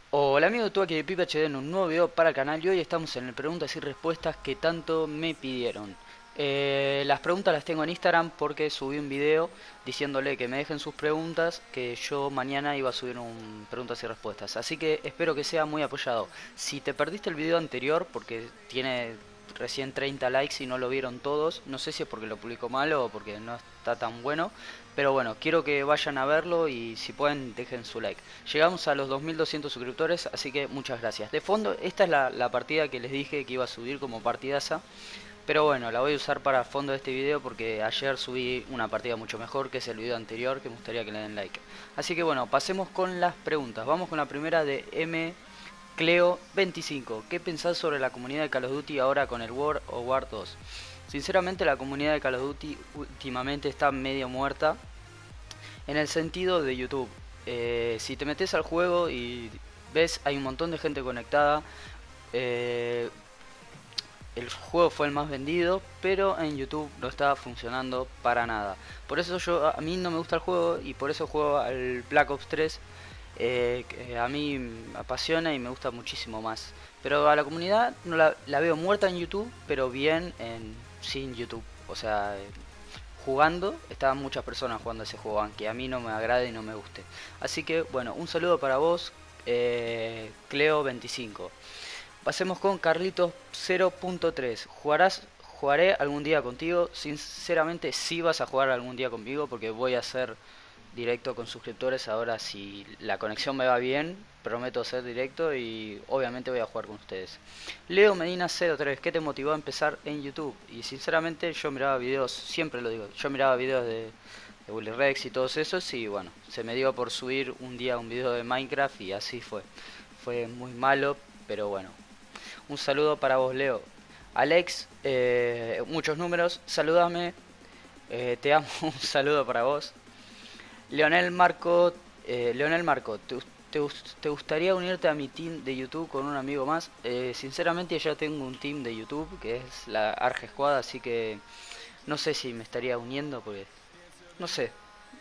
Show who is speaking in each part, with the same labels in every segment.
Speaker 1: Hola amigo, tú aquí de Pipe HD en un nuevo video para el canal y hoy estamos en el preguntas y respuestas que tanto me pidieron. Las preguntas las tengo en Instagram porque subí un video diciéndole que me dejen sus preguntas, que yo mañana iba a subir un preguntas y respuestas. Así que espero que sea muy apoyado. Si te perdiste el video anterior porque tiene recién 30 likes y no lo vieron todos, no sé si es porque lo publicó mal o porque no está tan bueno, pero bueno, quiero que vayan a verlo y si pueden dejen su like. Llegamos a los 2200 suscriptores, así que muchas gracias. De fondo, esta es la partida que les dije que iba a subir como partidaza. Pero bueno, la voy a usar para fondo de este video porque ayer subí una partida mucho mejor, que es el video anterior, que me gustaría que le den like. Así que bueno, pasemos con las preguntas. Vamos con la primera de M. Cleo 25. ¿Qué pensás sobre la comunidad de Call of Duty ahora con el World o War 2? Sinceramente la comunidad de Call of Duty últimamente está medio muerta en el sentido de YouTube. Si te metes al juego y ves hay un montón de gente conectada, eh, el juego fue el más vendido, pero en YouTube no estaba funcionando para nada. Por eso a mí no me gusta el juego y por eso juego al Black Ops 3, que a mí me apasiona y me gusta muchísimo más. Pero a la comunidad no la veo muerta en YouTube, pero bien sin YouTube. O sea, jugando, estaban muchas personas jugando ese juego, aunque a mí no me agrade y no me guste. Así que bueno, un saludo para vos, Cleo 25. Pasemos con Carlitos 0.3. Jugaré algún día contigo. Sinceramente, sí vas a jugar algún día conmigo porque voy a hacer directo con suscriptores. Ahora, si la conexión me va bien, prometo ser directo y obviamente voy a jugar con ustedes. Leo Medina 03. ¿Qué te motivó a empezar en YouTube? Y sinceramente, yo miraba videos, siempre lo digo, yo miraba videos de Willy Rex y todos esos. Y bueno, se me dio por subir un día un video de Minecraft y así fue. Fue muy malo, pero bueno, un saludo para vos, Leo. Alex, muchos números, saludame, te amo, un saludo para vos. Leonel Marco, ¿te gustaría unirte a mi team de YouTube con un amigo más? Sinceramente ya tengo un team de YouTube que es la Arge Squad, así que no sé si me estaría uniendo porque, no sé,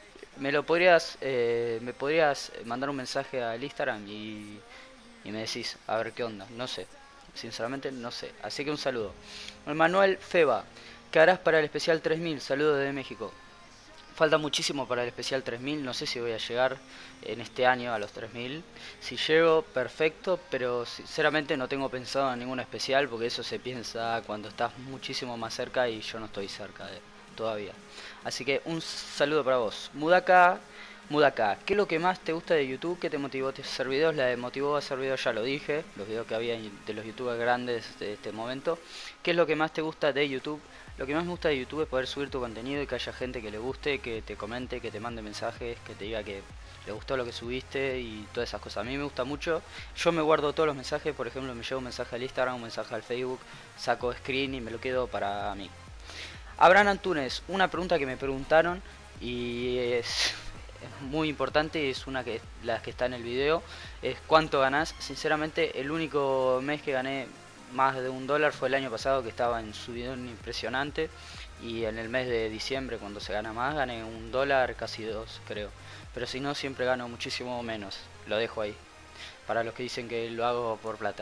Speaker 1: me podrías mandar un mensaje al Instagram y me decís, a ver qué onda, no sé, sinceramente no sé, así que un saludo. Manuel Feba, ¿qué harás para el especial 3000? Saludos de México. Falta muchísimo para el especial 3000, no sé si voy a llegar en este año a los 3000. Si llego, perfecto, pero sinceramente no tengo pensado en ningún especial porque eso se piensa cuando estás muchísimo más cerca y yo no estoy cerca todavía. Así que un saludo para vos. Mudaka, ¿qué es lo que más te gusta de YouTube? ¿Qué te motivó a hacer videos? La de motivó a hacer videos ya lo dije, los videos que había de los youtubers grandes de este momento. ¿Qué es lo que más te gusta de YouTube? Lo que más me gusta de YouTube es poder subir tu contenido y que haya gente que le guste, que te comente, que te mande mensajes, que te diga que le gustó lo que subiste y todas esas cosas. A mí me gusta mucho. Yo me guardo todos los mensajes, por ejemplo, me llevo un mensaje al Instagram, un mensaje al Facebook, saco screen y me lo quedo para mí. Abraham Antunes, una pregunta que me preguntaron y es muy importante, es una que las que está en el video, es ¿cuánto ganás? Sinceramente, el único mes que gané más de $1 fue el año pasado, que estaba en subidón impresionante, y en el mes de diciembre, cuando se gana más, gané $1, casi dos, creo. Pero si no, siempre gano muchísimo menos. Lo dejo ahí. Para los que dicen que lo hago por plata.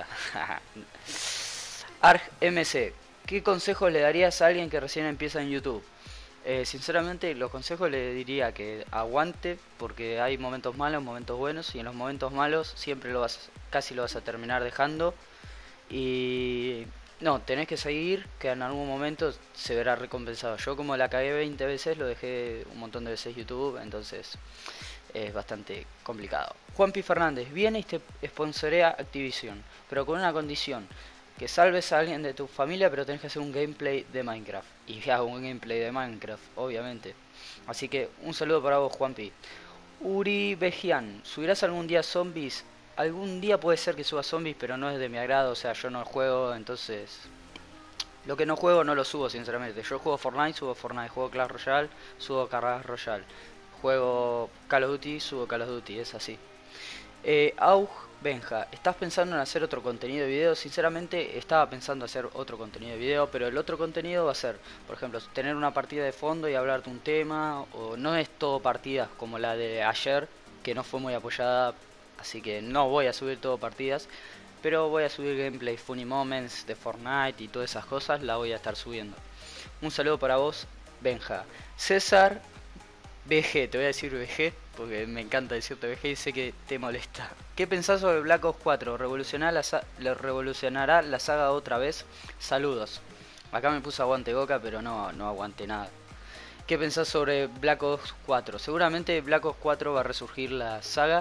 Speaker 1: Arg MC, ¿qué consejos le darías a alguien que recién empieza en YouTube? Sinceramente, los consejos le diría que aguante, porque hay momentos malos, momentos buenos, y en los momentos malos siempre casi lo vas a terminar dejando. Y no, tenés que seguir, que en algún momento se verá recompensado. Yo como la cagué 20 veces, lo dejé un montón de veces YouTube, entonces es bastante complicado. Juanpi Fernández, viene y te sponsorea Activision, pero con una condición, que salves a alguien de tu familia, pero tenés que hacer un gameplay de Minecraft. Y hago un gameplay de Minecraft, obviamente. Así que un saludo para vos, Juanpi. Uri Bejian, ¿subirás algún día zombies? Algún día puede ser que suba zombies, pero no es de mi agrado, o sea, yo no juego, entonces... Lo que no juego no lo subo, sinceramente. Yo juego Fortnite, subo Fortnite. Juego Clash Royale, subo Clash Royale. Juego Call of Duty, subo Call of Duty, es así. Aug Benja, ¿estás pensando en hacer otro contenido de video? Sinceramente estaba pensando hacer otro contenido de video, pero el otro contenido va a ser, por ejemplo, tener una partida de fondo y hablar de un tema, o no es todo partidas como la de ayer, que no fue muy apoyada, así que no voy a subir todo partidas, pero voy a subir gameplay funny moments de Fortnite y todas esas cosas, la voy a estar subiendo. Un saludo para vos, Benja. César BG, te voy a decir BG porque me encanta decirte BG y sé que te molesta. ¿Qué pensás sobre Black Ops 4? ¿Revolucionará la saga otra vez? Saludos. Acá me puse aguante Goka, pero no aguante nada. ¿Qué pensás sobre Black Ops 4? Seguramente Black Ops 4 va a resurgir la saga.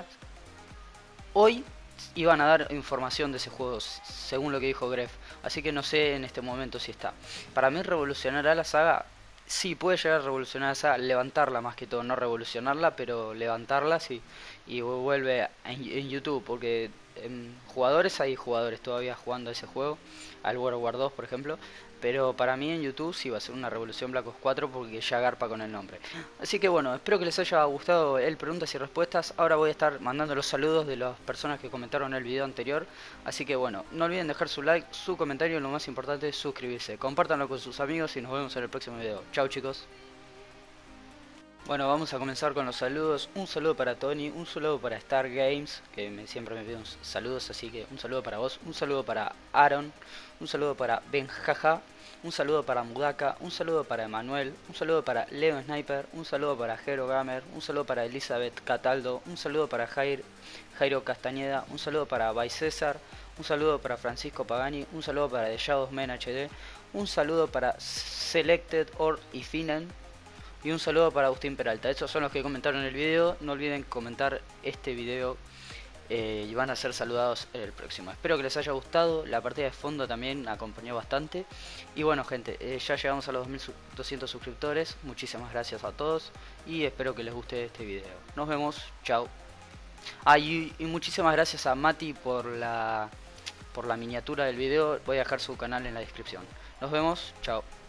Speaker 1: Hoy iban a dar información de ese juego, según lo que dijo Gref. Así que no sé en este momento si está. Para mí revolucionará la saga. Sí, puede llegar a revolucionar la saga, levantarla más que todo, no revolucionarla, pero levantarla sí. Y vuelve en YouTube, porque en jugadores hay jugadores todavía jugando a ese juego, al World War 2 por ejemplo. Pero para mí en YouTube sí va a ser una revolución Black Ops 4 porque ya garpa con el nombre. Así que bueno, espero que les haya gustado el preguntas y respuestas. Ahora voy a estar mandando los saludos de las personas que comentaron el video anterior. Así que bueno, no olviden dejar su like, su comentario y lo más importante es suscribirse. Compártanlo con sus amigos y nos vemos en el próximo video. Chao chicos. Bueno, vamos a comenzar con los saludos. Un saludo para Tony, un saludo para Star Games, que siempre me piden saludos, así que un saludo para vos. Un saludo para Aaron, un saludo para Benjaja, un saludo para Mudaka, un saludo para Emanuel, un saludo para Leo Sniper, un saludo para Hero Gamer, un saludo para Elizabeth Cataldo, un saludo para Jairo Castañeda, un saludo para By César, un saludo para Francisco Pagani, un saludo para The Shadows Men HD, un saludo para Selected Or y Finen. Y un saludo para Agustín Peralta. Estos son los que comentaron el video. No olviden comentar este video y van a ser saludados en el próximo. Espero que les haya gustado. La partida de fondo también acompañó bastante. Y bueno gente, ya llegamos a los 2200 suscriptores. Muchísimas gracias a todos y espero que les guste este video. Nos vemos, chao. Y muchísimas gracias a Mati por la miniatura del video. Voy a dejar su canal en la descripción. Nos vemos, chao.